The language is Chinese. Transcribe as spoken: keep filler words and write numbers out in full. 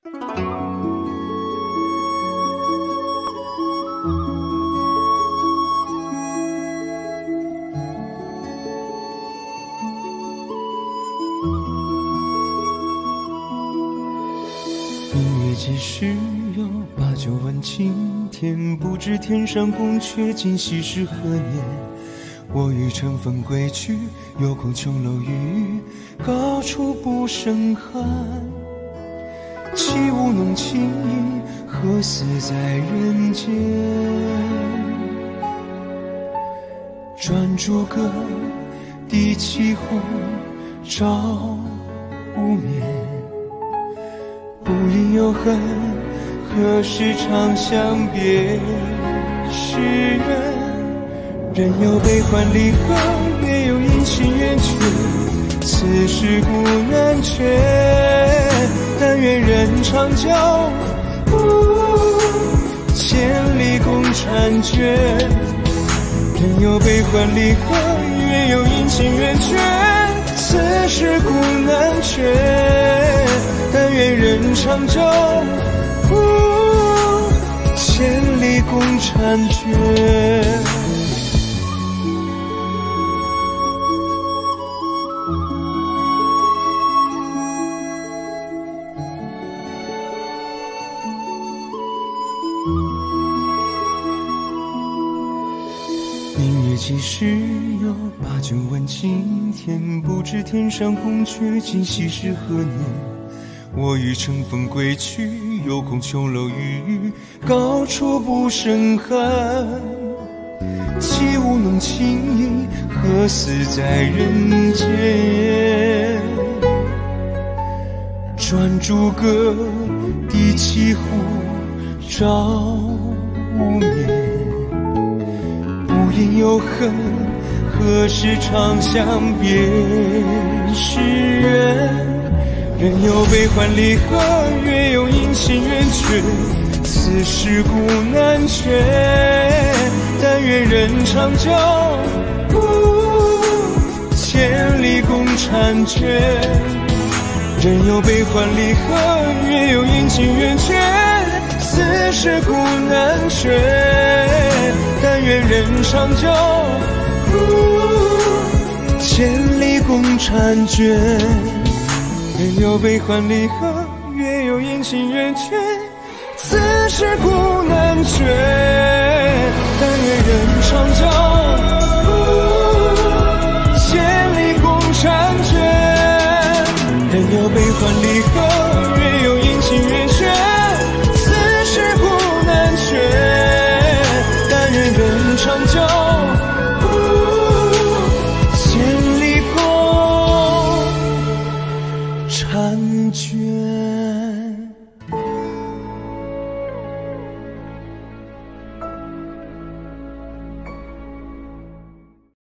明月几时有？把酒问青天，不知天上宫阙，今夕是何年？我欲乘风归去，又恐琼楼玉宇，高处不胜寒。起舞弄清影，何似在人间？转朱阁，低绮户，照无眠。不因有恨，何时长相别时人？人有悲欢离合，月有阴晴圆缺，此事古难全。但愿人长久，千里共婵娟。人有悲欢离合，月有阴晴圆缺，此事古难全。但愿人长久，千里共婵娟。明月几时有？把酒问青天，不知天上宫阙，今夕是何年？我欲乘风归去，又恐琼楼玉宇，高处不胜寒。起舞弄清影，何似在人间？转朱阁，低绮户，照无眠。不因有恨，何时长相别时人？人有悲欢离合，月有阴晴圆缺，此事古难全。但愿人长久，千里共婵娟。人有悲欢离合，月有阴晴圆缺，此事古难全。但愿人长久，千里共婵娟。人有悲欢离合，月有阴晴圆缺，此事古难全。但愿人长久，千里共婵娟。人有悲欢离合，月有阴晴圆缺，